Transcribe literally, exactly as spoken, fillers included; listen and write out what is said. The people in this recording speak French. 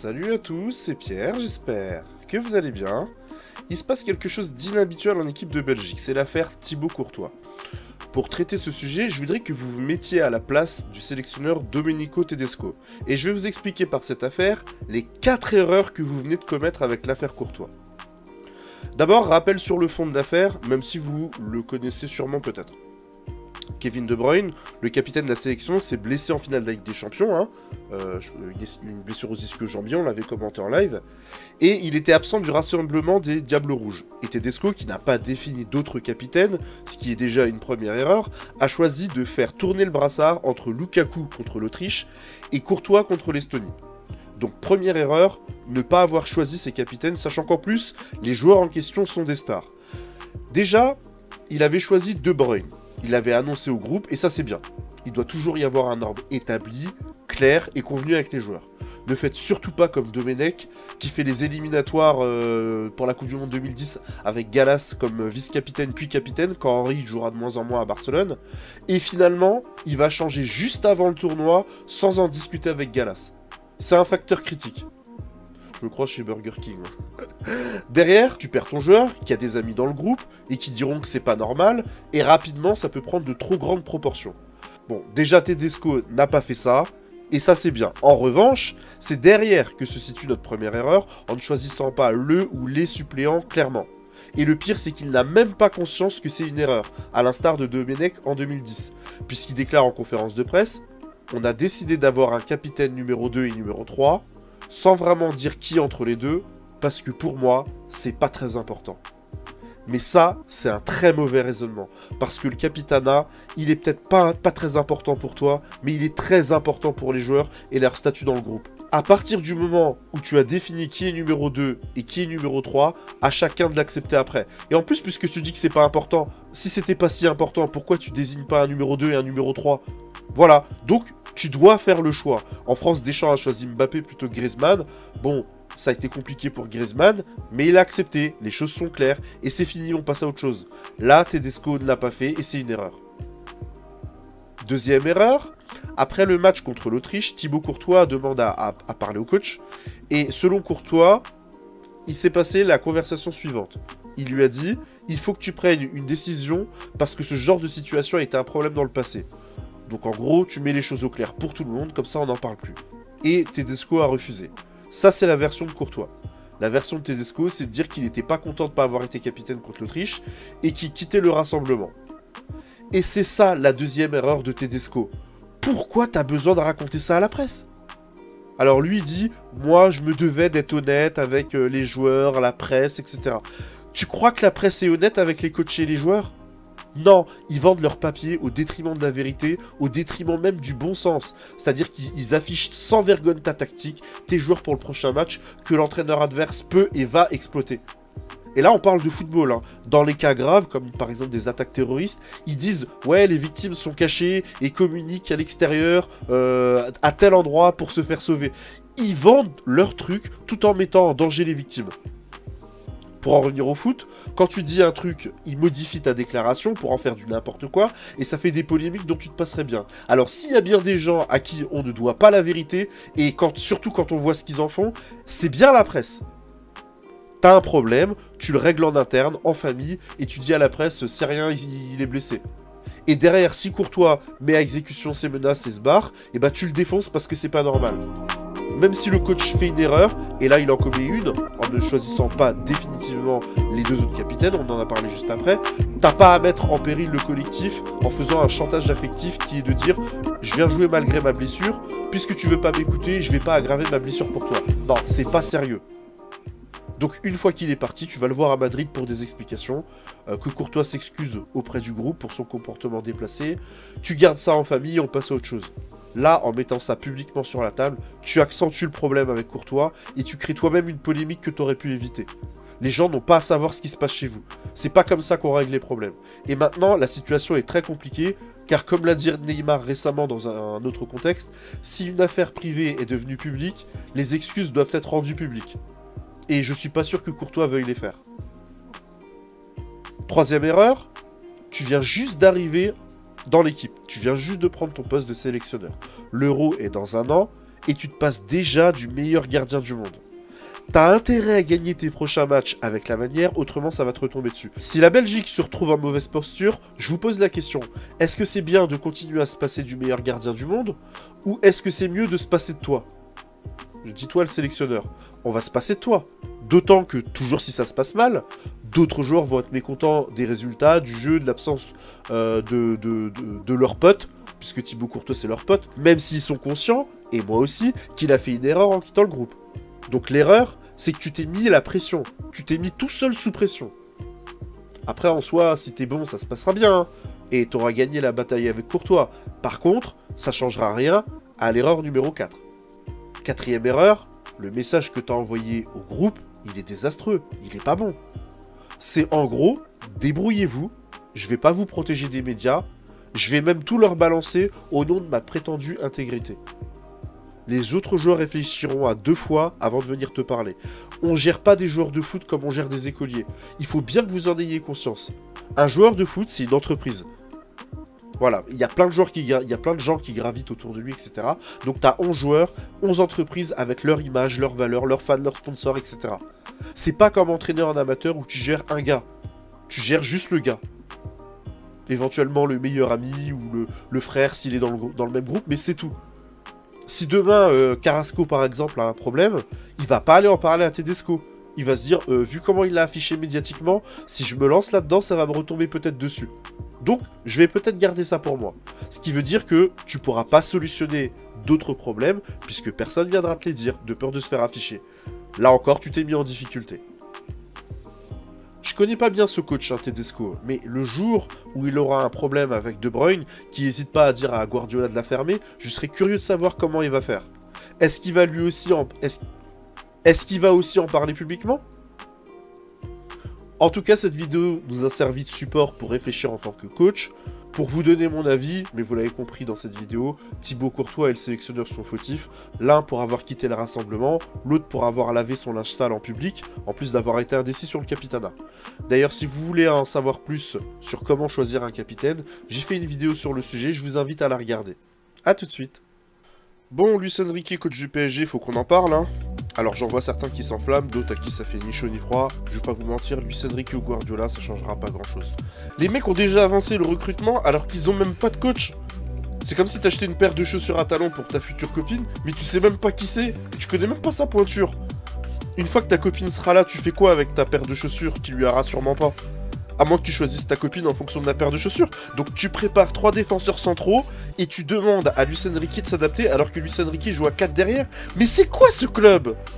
Salut à tous, c'est Pierre, j'espère que vous allez bien. Il se passe quelque chose d'inhabituel en équipe de Belgique, c'est l'affaire Thibaut Courtois. Pour traiter ce sujet, je voudrais que vous vous mettiez à la place du sélectionneur Domenico Tedesco. Et je vais vous expliquer par cette affaire les quatre erreurs que vous venez de commettre avec l'affaire Courtois. D'abord, rappel sur le fond de l'affaire, même si vous le connaissez sûrement peut-être. Kevin De Bruyne, le capitaine de la sélection, s'est blessé en finale de la Ligue des Champions, hein. euh, une blessure aux ischio-jambiers, on l'avait commenté en live, et il était absent du rassemblement des Diables Rouges. Et Tedesco, qui n'a pas défini d'autres capitaines, ce qui est déjà une première erreur, a choisi de faire tourner le brassard entre Lukaku contre l'Autriche et Courtois contre l'Estonie. Donc première erreur, ne pas avoir choisi ses capitaines, sachant qu'en plus, les joueurs en question sont des stars. Déjà, il avait choisi De Bruyne. Il l'avait annoncé au groupe, et ça c'est bien. Il doit toujours y avoir un ordre établi, clair et convenu avec les joueurs. Ne faites surtout pas comme Domenech, qui fait les éliminatoires euh, pour la Coupe du Monde deux mille dix avec Gallas comme vice-capitaine puis capitaine, quand Henry jouera de moins en moins à Barcelone. Et finalement, il va changer juste avant le tournoi, sans en discuter avec Gallas. C'est un facteur critique. Je me crois chez Burger King. Derrière, tu perds ton joueur, qui a des amis dans le groupe, et qui diront que c'est pas normal, et rapidement, ça peut prendre de trop grandes proportions. Bon, déjà Tedesco n'a pas fait ça, et ça c'est bien. En revanche, c'est derrière que se situe notre première erreur, en ne choisissant pas le ou les suppléants clairement. Et le pire, c'est qu'il n'a même pas conscience que c'est une erreur, à l'instar de Domenech en deux mille dix, puisqu'il déclare en conférence de presse « On a décidé d'avoir un capitaine numéro deux et numéro trois, sans vraiment dire qui entre les deux, parce que pour moi, c'est pas très important. » Mais ça, c'est un très mauvais raisonnement, parce que le capitanat, il est peut-être pas, pas très important pour toi, mais il est très important pour les joueurs et leur statut dans le groupe. À partir du moment où tu as défini qui est numéro deux et qui est numéro trois, à chacun de l'accepter après. Et en plus, puisque tu dis que c'est pas important, si c'était pas si important, pourquoi tu désignes pas un numéro deux et un numéro trois? Voilà, donc tu dois faire le choix. En France, Deschamps a choisi Mbappé plutôt que Griezmann. Bon, ça a été compliqué pour Griezmann, mais il a accepté, les choses sont claires, et c'est fini, on passe à autre chose. Là, Tedesco ne l'a pas fait, et c'est une erreur. Deuxième erreur, après le match contre l'Autriche, Thibaut Courtois demande à, à, à parler au coach, et selon Courtois, il s'est passé la conversation suivante. Il lui a dit, il faut que tu prennes une décision, parce que ce genre de situation a été un problème dans le passé. Donc en gros, tu mets les choses au clair pour tout le monde, comme ça on n'en parle plus. Et Tedesco a refusé. Ça, c'est la version de Courtois. La version de Tedesco, c'est de dire qu'il n'était pas content de ne pas avoir été capitaine contre l'Autriche et qu'il quittait le rassemblement. Et c'est ça la deuxième erreur de Tedesco. Pourquoi t'as besoin de raconter ça à la presse? Alors lui, il dit, moi, je me devais d'être honnête avec les joueurs, la presse, et cetera. Tu crois que la presse est honnête avec les coachs et les joueurs? Non, ils vendent leur papier au détriment de la vérité, au détriment même du bon sens. C'est-à-dire qu'ils affichent sans vergogne ta tactique, tes joueurs pour le prochain match, que l'entraîneur adverse peut et va exploiter. Et là, on parle de football, hein. Dans les cas graves, comme par exemple des attaques terroristes, ils disent « Ouais, les victimes sont cachées et communiquent à l'extérieur, euh, à tel endroit pour se faire sauver. » Ils vendent leur truc tout en mettant en danger les victimes. Pour en revenir au foot, quand tu dis un truc, il modifie ta déclaration pour en faire du n'importe quoi, et ça fait des polémiques dont tu te passerais bien. Alors s'il y a bien des gens à qui on ne doit pas la vérité, et quand, surtout quand on voit ce qu'ils en font, c'est bien la presse. T'as un problème, tu le règles en interne, en famille, et tu dis à la presse, c'est rien, il, il est blessé. Et derrière, si Courtois met à exécution ses menaces et se barre, et bah tu le défonces parce que c'est pas normal. Même si le coach fait une erreur, et là il en commet une, en ne choisissant pas définitivement les deux autres capitaines, on en a parlé juste après, t'as pas à mettre en péril le collectif en faisant un chantage affectif qui est de dire « je viens jouer malgré ma blessure, puisque tu veux pas m'écouter, je vais pas aggraver ma blessure pour toi ». Non, c'est pas sérieux. Donc une fois qu'il est parti, tu vas le voir à Madrid pour des explications, euh, que Courtois s'excuse auprès du groupe pour son comportement déplacé, tu gardes ça en famille et on passe à autre chose. Là, en mettant ça publiquement sur la table, tu accentues le problème avec Courtois et tu crées toi-même une polémique que tu aurais pu éviter. Les gens n'ont pas à savoir ce qui se passe chez vous. C'est pas comme ça qu'on règle les problèmes. Et maintenant, la situation est très compliquée, car comme l'a dit Neymar récemment dans un autre contexte, si une affaire privée est devenue publique, les excuses doivent être rendues publiques. Et je suis pas sûr que Courtois veuille les faire. Troisième erreur, tu viens juste d'arriver dans l'équipe. Tu viens juste de prendre ton poste de sélectionneur. L'Euro est dans un an, et tu te passes déjà du meilleur gardien du monde. T'as intérêt à gagner tes prochains matchs avec la manière, autrement ça va te retomber dessus. Si la Belgique se retrouve en mauvaise posture, je vous pose la question, est-ce que c'est bien de continuer à se passer du meilleur gardien du monde, ou est-ce que c'est mieux de se passer de toi? Je dis toi le sélectionneur, on va se passer de toi. D'autant que, toujours si ça se passe mal, d'autres joueurs vont être mécontents des résultats, du jeu, de l'absence euh, de, de, de, de leurs potes, puisque Thibaut Courtois c'est leur pote, même s'ils sont conscients, et moi aussi, qu'il a fait une erreur en quittant le groupe. Donc l'erreur, c'est que tu t'es mis la pression. Tu t'es mis tout seul sous pression. Après, en soi, si t'es bon, ça se passera bien. Hein, et t'auras gagné la bataille avec Courtois. Par contre, ça changera rien à l'erreur numéro quatre. Quatrième erreur, le message que t'as envoyé au groupe, il est désastreux. Il est pas bon. C'est en gros, débrouillez-vous. Je vais pas vous protéger des médias. Je vais même tout leur balancer au nom de ma prétendue intégrité. Les autres joueurs réfléchiront à deux fois avant de venir te parler. On gère pas des joueurs de foot comme on gère des écoliers. Il faut bien que vous en ayez conscience. Un joueur de foot, c'est une entreprise. Voilà, il y a plein de joueurs qui, il y a plein de gens qui gravitent autour de lui, et cetera. Donc tu as onze joueurs, onze entreprises avec leur image, leurs valeurs, leurs fans, leurs sponsors, et cetera. C'est pas comme entraîneur en amateur où tu gères un gars. Tu gères juste le gars. Éventuellement le meilleur ami ou le, le frère s'il est dans le, dans le même groupe, mais c'est tout. Si demain, euh, Carrasco, par exemple, a un problème, il va pas aller en parler à Tedesco. Il va se dire, euh, vu comment il l'a affiché médiatiquement, si je me lance là-dedans, ça va me retomber peut-être dessus. Donc, je vais peut-être garder ça pour moi. Ce qui veut dire que tu pourras pas solutionner d'autres problèmes, puisque personne viendra te les dire, de peur de se faire afficher. Là encore, tu t'es mis en difficulté. Je connais pas bien ce coach, hein, Tedesco, mais le jour où il aura un problème avec De Bruyne, qui n'hésite pas à dire à Guardiola de la fermer, je serais curieux de savoir comment il va faire. Est-ce qu'il va lui aussi en... Est-ce Est-ce qu'il va aussi en parler publiquement? En tout cas, cette vidéo nous a servi de support pour réfléchir en tant que coach, pour vous donner mon avis, mais vous l'avez compris dans cette vidéo, Thibaut Courtois et le sélectionneur sont fautifs, l'un pour avoir quitté le rassemblement, l'autre pour avoir lavé son linge sale en public, en plus d'avoir été indécis sur le capitanat. D'ailleurs, si vous voulez en savoir plus sur comment choisir un capitaine, j'ai fait une vidéo sur le sujet, je vous invite à la regarder. A tout de suite. Bon, Luis Enrique, coach du P S G, faut qu'on en parle, hein. Alors j'en vois certains qui s'enflamment, d'autres à qui ça fait ni chaud ni froid. Je vais pas vous mentir, Luis Enrique ou Guardiola, ça changera pas grand chose. Les mecs ont déjà avancé le recrutement alors qu'ils ont même pas de coach. C'est comme si t'achetais une paire de chaussures à talons pour ta future copine, mais tu sais même pas qui c'est, tu connais même pas sa pointure. Une fois que ta copine sera là, tu fais quoi avec ta paire de chaussures qui lui ira sûrement pas? À moins que tu choisisses ta copine en fonction de la paire de chaussures. Donc tu prépares trois défenseurs centraux et tu demandes à Luis Enrique de s'adapter alors que Luis Enrique joue à quatre derrière. Mais c'est quoi ce club?